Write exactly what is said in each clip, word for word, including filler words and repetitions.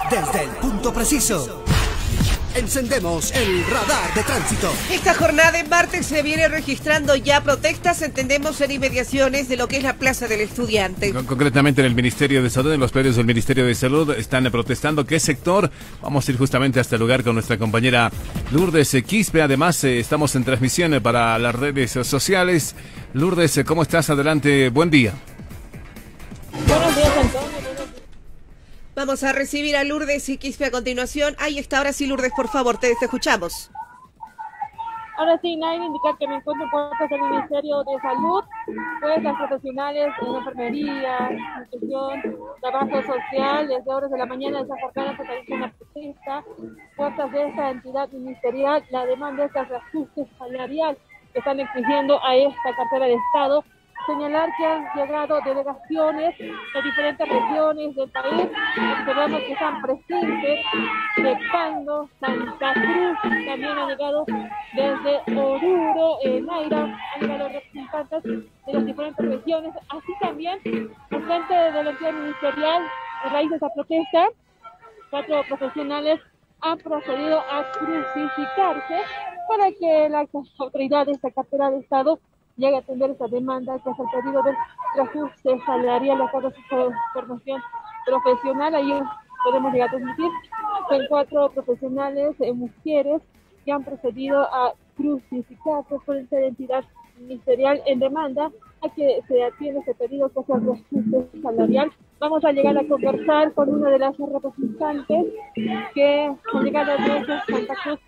Desde el punto preciso, encendemos el radar de tránsito. Esta jornada en martes se viene registrando ya protestas, entendemos, en inmediaciones de lo que es la Plaza del Estudiante. Con, concretamente en el Ministerio de Salud, en los predios del Ministerio de Salud, están protestando. ¿Qué sector? Vamos a ir justamente a este lugar con nuestra compañera Lourdes Quispe. Además, eh, estamos en transmisión eh, para las redes sociales. Lourdes, eh, ¿cómo estás? Adelante, buen día. Buenos días, Antonio. Vamos a recibir a Lourdes Quispe a continuación. Ahí está, ahora sí, Lourdes, por favor, te, te escuchamos. Ahora sí, nadie indicar que me encuentro en puertas del Ministerio de Salud, pues las profesionales en enfermería, nutrición, trabajo social, desde horas de la mañana desafortunadamente se realiza una protesta, puertas de esta entidad ministerial, la demanda es el reajuste salarial que están exigiendo a esta cartera de Estado. Señalar que han llegado delegaciones de diferentes regiones del país, observamos que están presentes de Pando, Santa Cruz, también han llegado desde Oruro, eh, Naira, han llegado representantes de las diferentes regiones, así también al frente de la entidad ministerial, a raíz de esa protesta, cuatro profesionales han procedido a crucificarse para que las autoridades de esta cartera de Estado llegue a atender esa demanda que es el pedido del reajuste salarial de acuerdo a su formación profesional. Ahí podemos llegar a transmitir con cuatro profesionales, eh, mujeres, que han procedido a crucificarse por esta entidad ministerial en demanda a que se atienda ese pedido que es el reajuste salarial. Vamos a llegar a conversar con una de las representantes que han llegado desde Santa Cruz.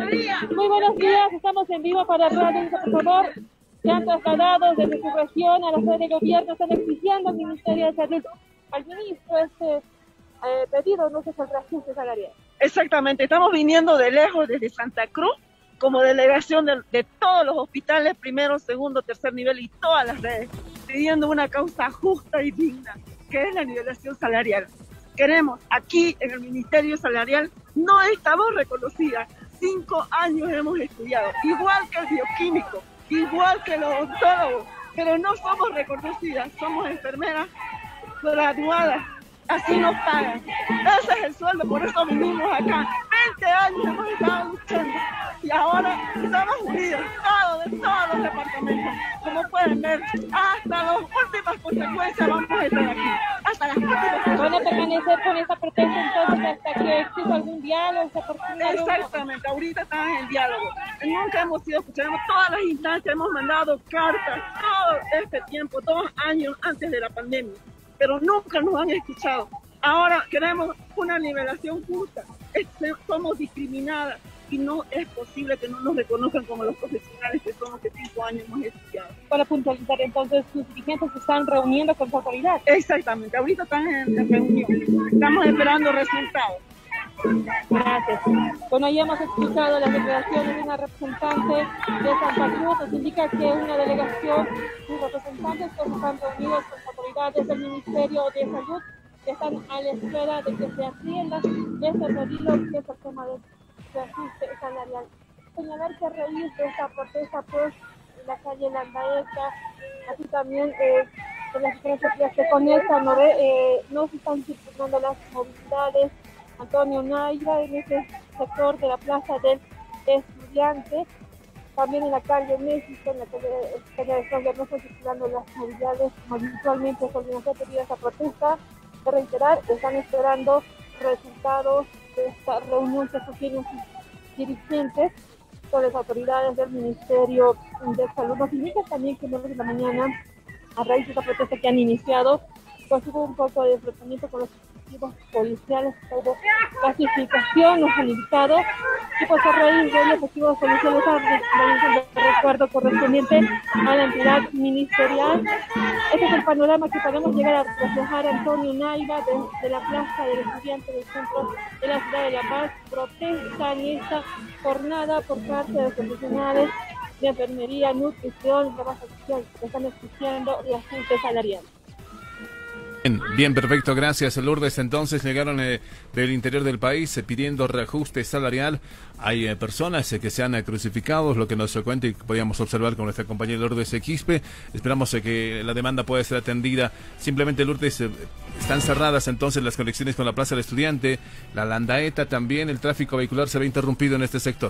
Muy buenos días, estamos en vivo para Radio, por favor. Se han trasladado desde su región a la sede de gobierno, están exigiendo al Ministerio de Salud, al ministro, este eh, pedido, no sé, el reajuste salarial. Exactamente, estamos viniendo de lejos, desde Santa Cruz, como delegación de, de todos los hospitales, primero, segundo, tercer nivel y todas las redes, pidiendo una causa justa y digna, que es la nivelación salarial. Queremos, aquí en el Ministerio Salarial, no estamos reconocidas, cinco años hemos estudiado, igual que el bioquímico, igual que los odontólogos, pero no somos reconocidas, somos enfermeras graduadas, así nos pagan. Ese es el sueldo, por eso vinimos acá. veinte años hemos estado luchando y ahora estamos unidos, todos, de todos los departamentos. Como pueden ver, hasta las últimas consecuencias vamos a estar aquí, hasta las últimas consecuencias. ¿Van a permanecer con esta protesta entonces hasta que exista algún diálogo? Exactamente, ahorita estamos en diálogo. Nunca hemos sido escuchados, todas las instancias hemos mandado cartas, todo este tiempo, dos años antes de la pandemia, pero nunca nos han escuchado. Ahora queremos una nivelación justa, somos discriminadas y no es posible que no nos reconozcan como los profesionales que somos, que cinco años hemos estudiado. Para puntualizar, entonces, sus dirigentes se están reuniendo con su autoridad. Exactamente, ahorita están en, en reunión, estamos esperando resultados. Gracias. Bueno, ya hemos escuchado las declaraciones de una representante de Santa Cruz. Nos indica que una delegación de representantes que están reunidos con las autoridades del Ministerio de Salud, que están a la espera de que se atienda este pedido, que es el tema del reajuste salarial. Señalar que a raíz de esta protesta, pues, en la calle Landaeta, así también eh, en las diferentes vías que conectan, no, eh, no se están circulando las movilidades. Antonio Naira, en ese sector de la Plaza del Estudiante, también en la calle México, en la calle, calle de Estudiante, no están circulando las movilidades habitualmente coordinación debido a esa protesta. De reiterar, están esperando resultados de esta reunión que sostienen sus dirigentes con las autoridades del Ministerio de Salud. Nos indica también que en horas de la mañana, a raíz de esta protesta que han iniciado, pues hubo un poco de enfrentamiento con los policiales, hubo pacificación, nos han indicado, y pues a raíz de los efectivos policiales han de recuerdo correspondiente a la entidad ministerial. Este es el panorama que podemos llegar a reflejar. Antonio Naira, de, de la Plaza del Estudiante del centro de la ciudad de La Paz, protesta en esta jornada por parte de los profesionales de enfermería, nutrición, trabajo social, que están exigiendo el ajuste salarial. Bien, bien, perfecto, gracias Lourdes. Entonces llegaron eh, del interior del país eh, pidiendo reajuste salarial. Hay eh, personas eh, que se han eh, crucificado, lo que nos cuenta y podíamos observar con nuestra compañera Lourdes Quispe. Esperamos eh, que la demanda pueda ser atendida. Simplemente, Lourdes, eh, están cerradas entonces las conexiones con la Plaza del Estudiante, la Landaeta también. El tráfico vehicular se ve interrumpido en este sector.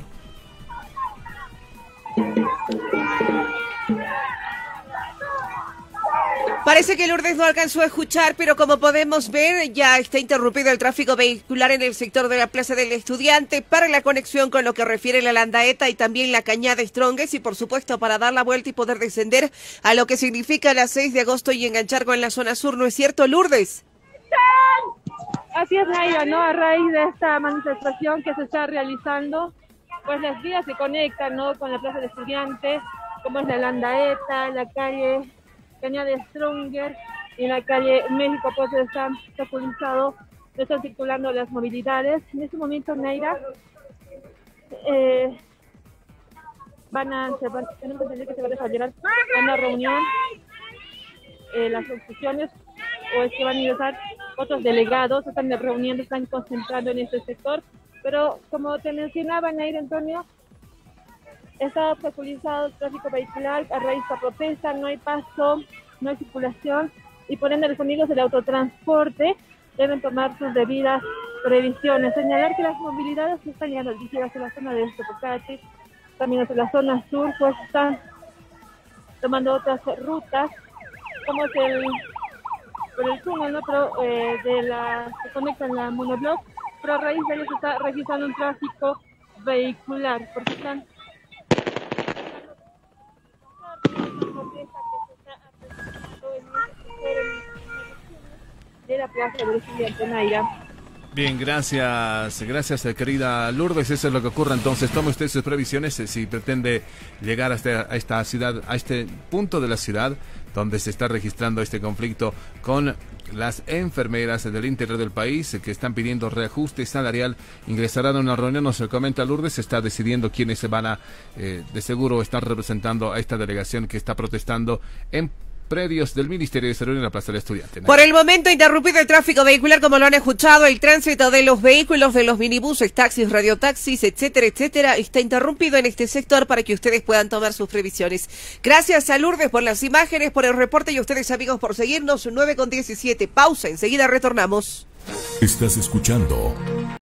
Parece que Lourdes no alcanzó a escuchar, pero como podemos ver, ya está interrumpido el tráfico vehicular en el sector de la Plaza del Estudiante para la conexión con lo que refiere la Landaeta y también la Cañada Strongest y, por supuesto, para dar la vuelta y poder descender a lo que significa la seis de agosto y enganchar con la zona sur. ¿No es cierto, Lourdes? Así es, Naira, ¿no? A raíz de esta manifestación que se está realizando, pues las vías se conectan, ¿no?, con la Plaza del Estudiante, como es la Landaeta, la calle Cañada Stronger y la calle México, pues están obstaculizados, no están circulando las movilidades. En este momento, Naira, eh, van a, se van, tenemos que entender que se va a desarrollar una reunión, eh, las instituciones, o es que van a ingresar otros delegados, están reuniendo, están concentrando en este sector, pero como te mencionaba, Naira, Antonio, está obstaculizado el tráfico vehicular a raíz de esta protesta, no hay paso, no hay circulación, y por ende los amigos del autotransporte deben tomar sus debidas previsiones. Señalar que las movilidades que están llegando hacia la zona de Estopocate, también hacia la zona sur, pues están tomando otras rutas, como es el, por el túnel, ¿no?, pero eh, de la, se conectan la monobloc, pero a raíz de ello se está registrando un tráfico vehicular, porque están de la Plaza del Estudiante, Naira. Bien, gracias, gracias querida Lourdes. Eso es lo que ocurre. Entonces, tome usted sus previsiones eh, si pretende llegar hasta a esta ciudad, a este punto de la ciudad donde se está registrando este conflicto con las enfermeras del interior del país eh, que están pidiendo reajuste salarial. Ingresarán a una reunión, nos comenta Lourdes, se está decidiendo quiénes se van a, eh, de seguro, estar representando a esta delegación que está protestando en predios del Ministerio de Salud en la Plaza del Estudiante. Por el momento, interrumpido el tráfico vehicular, como lo han escuchado, el tránsito de los vehículos, de los minibuses, taxis, radiotaxis, etcétera, etcétera, está interrumpido en este sector para que ustedes puedan tomar sus previsiones. Gracias a Lourdes por las imágenes, por el reporte y a ustedes, amigos, por seguirnos. nueve con diecisiete. Pausa, enseguida retornamos. Estás escuchando